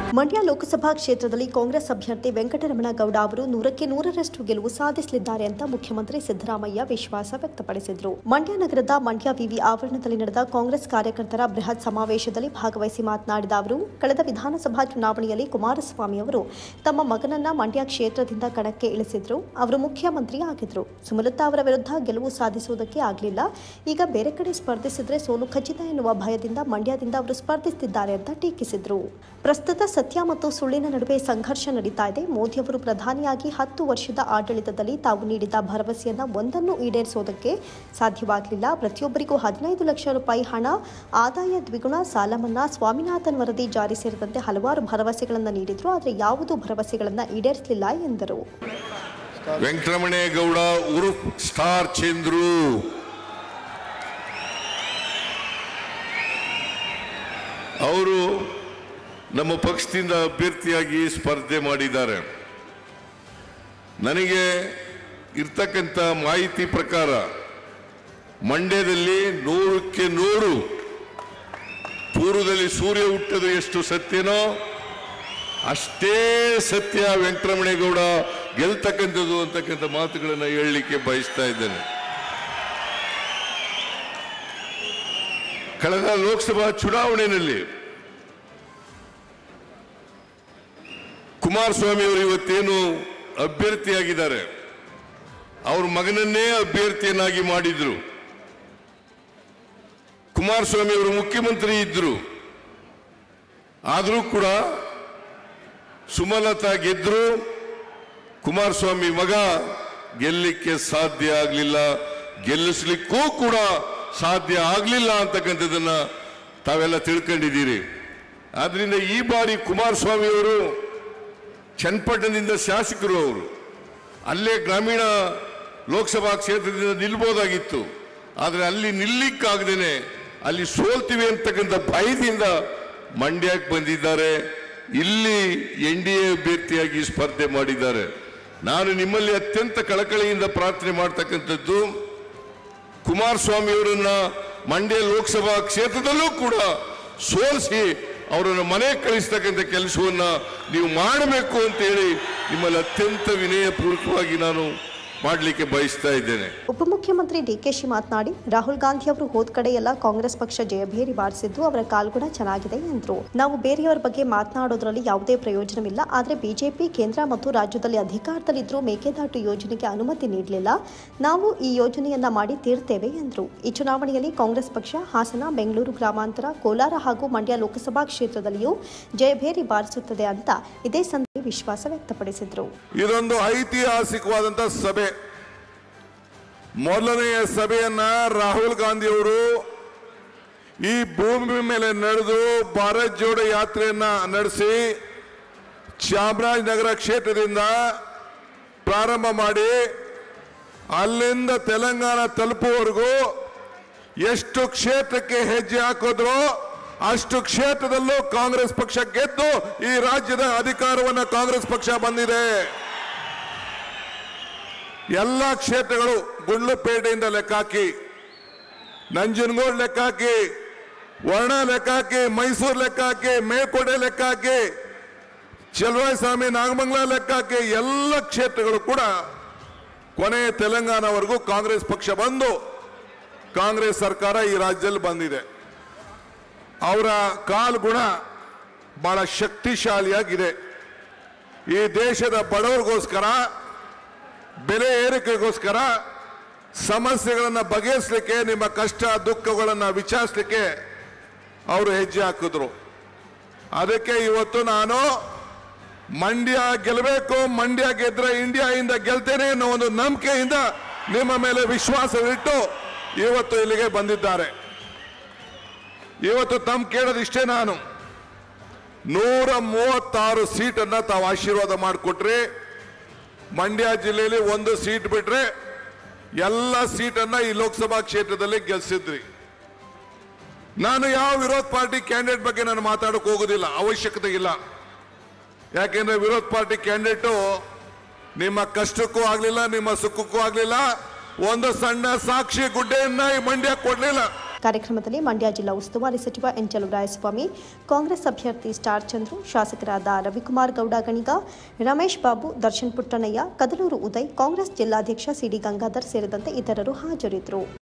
ಮಂಡ್ಯ ಲೋಕಸಭಾ ಕ್ಷೇತ್ರದಲ್ಲಿ ಕಾಂಗ್ರೆಸ್ ಅಭ್ಯರ್ಥಿ ವೆಂಕಟರಮಣಗೌಡ ಅವರು 100ಕ್ಕೆ 100ರಷ್ಟು ಗೆಲುವು ಸಾಧಿಸಲಿದ್ದಾರೆ ಅಂತ ಮುಖ್ಯಮಂತ್ರಿ ಸಿದ್ದರಾಮಯ್ಯ ವಿಶ್ವಾಸ ವ್ಯಕ್ತಪಡಿಸಿದರು. ಮಂಡ್ಯ ನಗರದ ಮಂಡ್ಯ ವಿವಿ ಆವರಣದಲ್ಲಿ ನಡೆದ ಕಾಂಗ್ರೆಸ್ ಕಾರ್ಯಕರ್ತರ ಬೃಹತ್ ಸಮಾವೇಶದಲ್ಲಿ ಭಾಗವಹಿಸಿ ಮಾತನಾಡಿದ ಅವರು, ಕಳೆದ ವಿಧಾನಸಭಾ ಚುನಾವಣೆಯಲ್ಲಿ ಕುಮಾರಸ್ವಾಮಿ ಅವರು ತಮ್ಮ ಮಗನನ್ನ ಮಂಡ್ಯ ಕ್ಷೇತ್ರದಿಂದ ಕಣಕ್ಕೆ ಇಳಿಸಿದ್ರು. ಅವರು ಮುಖ್ಯಮಂತ್ರಿ ಆಗಿದ್ರು. ಸುಮಲತಾ ಅವರ ವಿರುದ್ಧ ಗೆಲುವು ಸಾಧಿಸುವುದಕ್ಕೆ ಆಗಲಿಲ್ಲ. ಈಗ ಬೇರೆ ಕಡೆ ಸ್ಪರ್ಧಿಸಿದ್ರೆ ಸೋಲು ಖಚಿತ ಎನ್ನುವ ಭಯದಿಂದ ಮಂಡ್ಯದಿಂದ ಅವರು ಸ್ಪರ್ಧಿಸುತ್ತಿದ್ದಾರೆ ಅಂತ ಟೀಕಿಸಿದರು. ಪ್ರಸ್ತುತ ಸತ್ಯ ಮತ್ತು ಸುಳ್ಳಿನ ನಡುವೆ ಸಂಘರ್ಷ ನಡೀತಾ ಇದೆ. ಮೋದಿ ಅವರು ಪ್ರಧಾನಿಯಾಗಿ 10 ವರ್ಷದ ಆಡಳಿತದಲ್ಲಿ ತಾವು ನೀಡಿದ ಭರವಸೆಯನ್ನ ಒಂದನ್ನು ಈಡೇರಿಸೋದಕ್ಕೆ ಸಾಧ್ಯವಾಗಲಿಲ್ಲ. ಪ್ರತಿಯೊಬ್ಬರಿಗೂ 15 ಲಕ್ಷ ರೂಪಾಯಿ ಹಣ, ಆದಾಯ ದ್ವಿಗುಣ, ಸಾಲ ಮನ್ನಾ, ಸ್ವಾಮಿನಾಥನ್ ವರದಿ ಜಾರಿ ಸೇರಿದಂತೆ ಹಲವಾರು ಭರವಸೆಗಳನ್ನು ನೀಡಿದ್ರು. ಆದರೆ ಯಾವುದೂ ಭರವಸೆಗಳನ್ನು ಈಡೇರಿಸಲಿಲ್ಲ ಎಂದರು. ವೆಂಕಟರಮಣೇಗೌಡ ಉರುಫ್ ಸ್ಟಾರ್ ಚಂದ್ರು ಅವರು ನಮ್ಮ ಪಕ್ಷದಿಂದ ಅಭ್ಯರ್ಥಿಯಾಗಿ ಸ್ಪರ್ಧೆ ಮಾಡಿದ್ದಾರೆ. ನನಗೆ ಇರ್ತಕ್ಕಂಥ ಮಾಹಿತಿ ಪ್ರಕಾರ ಮಂಡ್ಯದಲ್ಲಿ 100ಕ್ಕೆ 100 ಪೂರ್ವದಲ್ಲಿ ಸೂರ್ಯ ಹುಟ್ಟದು ಎಷ್ಟು ಸತ್ಯನೋ ಅಷ್ಟೇ ಸತ್ಯ ವೆಂಕಟರಮಣೇಗೌಡ ಗೆಲ್ತಕ್ಕಂಥದ್ದು ಅಂತಕ್ಕಂಥ ಮಾತುಗಳನ್ನು ಹೇಳಲಿಕ್ಕೆ ಬಯಸ್ತಾ ಇದ್ದೇನೆ. ಕಳೆದ ಲೋಕಸಭಾ ಚುನಾವಣೆಯಲ್ಲಿ ಕುಮಾರಸ್ವಾಮಿ ಅವರು ಇವತ್ತೇನು ಅಭ್ಯರ್ಥಿಯಾಗಿದ್ದಾರೆ, ಅವ್ರ ಮಗನನ್ನೇ ಅಭ್ಯರ್ಥಿಯನ್ನಾಗಿ ಮಾಡಿದ್ರು. ಕುಮಾರಸ್ವಾಮಿ ಅವರು ಮುಖ್ಯಮಂತ್ರಿ ಇದ್ರು. ಆದರೂ ಕೂಡ ಸುಮಲತಾ ಗೆದ್ರು, ಕುಮಾರಸ್ವಾಮಿ ಮಗ ಗೆಲ್ಲಲಿಕ್ಕೆ ಸಾಧ್ಯ ಆಗಲಿಲ್ಲ, ಗೆಲ್ಲಿಸ್ಲಿಕ್ಕೂ ಕೂಡ ಸಾಧ್ಯ ಆಗಲಿಲ್ಲ ಅಂತಕ್ಕಂಥದ್ದನ್ನ ತಾವೆಲ್ಲ ತಿಳ್ಕೊಂಡಿದ್ದೀರಿ. ಆದ್ರಿಂದ ಈ ಬಾರಿ ಕುಮಾರಸ್ವಾಮಿ ಅವರು ಚನ್ನಪಟ್ಟಣದಿಂದ ಶಾಸಕರು, ಅವರು ಅಲ್ಲೇ ಗ್ರಾಮೀಣ ಲೋಕಸಭಾ ಕ್ಷೇತ್ರದಿಂದ ನಿಲ್ಬೋದಾಗಿತ್ತು. ಆದರೆ ಅಲ್ಲಿ ನಿಲ್ಲಿಕ್ಕಾಗದೇನೆ ಅಲ್ಲಿ ಸೋಲ್ತೀವಿ ಅಂತಕ್ಕಂಥ ಭಯದಿಂದ ಮಂಡ್ಯಕ್ಕೆ ಬಂದಿದ್ದಾರೆ. ಇಲ್ಲಿ NDA ಅಭ್ಯರ್ಥಿಯಾಗಿ ಸ್ಪರ್ಧೆ ಮಾಡಿದ್ದಾರೆ. ನಾನು ನಿಮ್ಮಲ್ಲಿ ಅತ್ಯಂತ ಕಳಕಳಿಯಿಂದ ಪ್ರಾರ್ಥನೆ ಮಾಡ್ತಕ್ಕಂಥದ್ದು, ಕುಮಾರಸ್ವಾಮಿ ಅವರನ್ನ ಮಂಡ್ಯ ಲೋಕಸಭಾ ಕ್ಷೇತ್ರದಲ್ಲೂ ಕೂಡ ಸೋಲಿಸಿ ಅವರನ್ನು ಮನೆ ಕಳಿಸ್ತಕ್ಕಂಥ ಕೆಲಸವನ್ನ ನೀವು ಮಾಡಬೇಕು ಅಂತ ಹೇಳಿ ನಿಮ್ಮಲ್ಲಿ ಅತ್ಯಂತ ವಿನಯಪೂರ್ವಕವಾಗಿ ನಾನು ಮಾಡಲಿಕ್ಕೆ ಬಯಸ್ತಾ ಇದ್ದೇನೆ. ಉಪಮುಖ್ಯಮಂತ್ರಿ DK ಮಾತನಾಡಿ, ರಾಹುಲ್ ಗಾಂಧಿ ಅವರು ಹೋದ ಕಡೆ ಎಲ್ಲ ಕಾಂಗ್ರೆಸ್ ಪಕ್ಷ ಜಯಭೇರಿ ಬಾರಿಸಿದ್ದು ಅವರ ಕಾಲ್ಗುಣ ಚೆನ್ನಾಗಿದೆ ಎಂದರು. ನಾವು ಬೇರೆಯವರ ಬಗ್ಗೆ ಮಾತನಾಡೋದ್ರಲ್ಲಿ ಯಾವುದೇ ಪ್ರಯೋಜನವಿಲ್ಲ. ಆದರೆ ಬಿಜೆಪಿ ಕೇಂದ್ರ ಮತ್ತು ರಾಜ್ಯದಲ್ಲಿ ಅಧಿಕಾರದಲ್ಲಿದ್ದರೂ ಮೇಕೆದಾಟು ಯೋಜನೆಗೆ ಅನುಮತಿ ನೀಡಲಿಲ್ಲ. ನಾವು ಈ ಯೋಜನೆಯನ್ನ ಮಾಡಿ ತೀರ್ತೇವೆ ಎಂದರು. ಈ ಚುನಾವಣೆಯಲ್ಲಿ ಕಾಂಗ್ರೆಸ್ ಪಕ್ಷ ಹಾಸನ, ಬೆಂಗಳೂರು ಗ್ರಾಮಾಂತರ, ಕೋಲಾರ ಹಾಗೂ ಮಂಡ್ಯ ಲೋಕಸಭಾ ಕ್ಷೇತ್ರದಲ್ಲಿಯೂ ಜಯಭೇರಿ ಬಾರಿಸುತ್ತದೆ ಅಂತ ಇದೇ ಸಂದರ್ಭದಲ್ಲಿ ವಿಶ್ವಾಸ ವ್ಯಕ್ತಪಡಿಸಿದರು. ಇದೊಂದು ಐತಿಹಾಸಿಕವಾದಂತಹ ಸಭೆ. ಮೊದಲನೆಯ ಸಭೆಯನ್ನ ರಾಹುಲ್ ಗಾಂಧಿ ಅವರು ಈ ಭೂಮಿ ಮೇಲೆ ನಡೆದು ಭಾರತ್ ಜೋಡೋ ಯಾತ್ರೆಯನ್ನ ನಡೆಸಿ ಚಾಮರಾಜನಗರ ಕ್ಷೇತ್ರದಿಂದ ಪ್ರಾರಂಭ ಮಾಡಿ ಅಲ್ಲಿಂದ ತೆಲಂಗಾಣ ತಲುಪುವವರೆಗೂ ಎಷ್ಟು ಕ್ಷೇತ್ರಕ್ಕೆ ಹೆಜ್ಜೆ ಹಾಕಿದ್ರು ಅಷ್ಟು ಕ್ಷೇತ್ರದಲ್ಲೂ ಕಾಂಗ್ರೆಸ್ ಪಕ್ಷ ಗೆದ್ದು ಈ ರಾಜ್ಯದ ಅಧಿಕಾರವನ್ನು ಕಾಂಗ್ರೆಸ್ ಪಕ್ಷ ಬಂದಿದೆ. ಎಲ್ಲ ಕ್ಷೇತ್ರಗಳು ಗುಂಡ್ಲುಪೇಟೆಯಿಂದ ಲೆಕ್ಕಾಕಿ, ನಂಜನಗೂಡು ಲೆಕ್ಕಾಕಿ, ವರ್ಣ ಲೆಕ್ಕಾಕಿ, ಮೈಸೂರು ಲೆಕ್ಕಾಕಿ, ಮೇಲ್ಕೋಟೆ ಲೆಕ್ಕಾಕಿ, ಚಲುವಾಯಸ್ವಾಮಿ, ನಾಗಮಂಗಲ ಲೆಕ್ಕಾಕಿ, ಎಲ್ಲ ಕ್ಷೇತ್ರಗಳು ಕೂಡ ಕೊನೆಯ ತೆಲಂಗಾಣವರೆಗೂ ಕಾಂಗ್ರೆಸ್ ಪಕ್ಷ ಬಂದು ಕಾಂಗ್ರೆಸ್ ಸರ್ಕಾರ ಈ ರಾಜ್ಯದಲ್ಲಿ ಬಂದಿದೆ. ಅವರ ಕಾಲ್ಗುಣ ಬಹಳ ಶಕ್ತಿಶಾಲಿಯಾಗಿದೆ. ಈ ದೇಶದ ಬಡವರಿಗೋಸ್ಕರ, ಬೆಲೆ ಏರಿಕೆಗೋಸ್ಕರ, ಸಮಸ್ಯೆಗಳನ್ನು ಬಗೆಹರಿಸಲಿಕ್ಕೆ, ನಿಮ್ಮ ಕಷ್ಟ ದುಃಖಗಳನ್ನು ವಿಚಾರಿಸಲಿಕ್ಕೆ ಅವರು ಹೆಜ್ಜೆ ಹಾಕಿದ್ರು. ಅದಕ್ಕೆ ಇವತ್ತು ನಾನು ಮಂಡ್ಯ ಗೆಲ್ಲಬೇಕು, ಮಂಡ್ಯ ಗೆದ್ರೆ ಇಂಡಿಯಾದಿಂದ ಗೆಲ್ತೇನೆ ಅನ್ನೋ ಒಂದು ನಂಬಿಕೆಯಿಂದ ನಿಮ್ಮ ಮೇಲೆ ವಿಶ್ವಾಸವಿಟ್ಟು ಇವತ್ತು ಇಲ್ಲಿಗೆ ಬಂದಿದ್ದಾರೆ. ಇವತ್ತು ತಮ್ಮ ಕೇಳೋದಿಷ್ಟೇ, ನಾನು 136 ಸೀಟನ್ನ ತಾವು ಆಶೀರ್ವಾದ ಮಾಡಿಕೊಟ್ರಿ. ಮಂಡ್ಯ ಜಿಲ್ಲೆಯಲ್ಲಿ 1 ಸೀಟ್ ಬಿಟ್ರೆ ಎಲ್ಲ ಸೀಟನ್ನ ಈ ಲೋಕಸಭಾ ಕ್ಷೇತ್ರದಲ್ಲಿ ಗೆಲ್ಸಿದ್ರಿ. ನಾನು ಯಾವ ವಿರೋಧ ಪಾರ್ಟಿ ಕ್ಯಾಂಡಿಡೇಟ್ ಬಗ್ಗೆ ನಾನು ಮಾತಾಡೋಕೆ ಹೋಗೋದಿಲ್ಲ, ಅವಶ್ಯಕತೆ ಇಲ್ಲ. ಯಾಕೆಂದ್ರೆ ವಿರೋಧ ಪಾರ್ಟಿ ಕ್ಯಾಂಡಿಡೇಟು ನಿಮ್ಮ ಕಷ್ಟಕ್ಕೂ ಆಗ್ಲಿಲ್ಲ, ನಿಮ್ಮ ಸುಖಕ್ಕೂ ಆಗ್ಲಿಲ್ಲ, ಒಂದು ಸಣ್ಣ ಸಾಕ್ಷಿ ಗುಡ್ಡೆಯನ್ನ ಈ ಮಂಡ್ಯ ಕೊಡ್ಲಿಲ್ಲ. ಕಾರ್ಯಕ್ರಮದಲ್ಲಿ ಮಂಡ್ಯ ಜಿಲ್ಲಾ ಉಸ್ತುವಾರಿ ಸಚಿವ ಎನ್ ಚಲುವರಾಯಸ್ವಾಮಿ, ಕಾಂಗ್ರೆಸ್ ಅಭ್ಯರ್ಥಿ ಸ್ಟಾರ್ ಚಂದ್ರು, ಶಾಸಕರಾದ ರವಿಕುಮಾರ್ ಗೌಡ ಗಣಿಗ, ರಮೇಶ್ ಬಾಬು, ದರ್ಶನ್ ಪುಟ್ಟಣ್ಣಯ್ಯ, ಕದಲೂರು ಉದಯ್, ಕಾಂಗ್ರೆಸ್ ಜಿಲ್ಲಾಧ್ಯಕ್ಷ ಸಿಡಿ ಗಂಗಾಧರ್ ಸೇರಿದಂತೆ ಇತರರು ಹಾಜರಿದ್ದರು.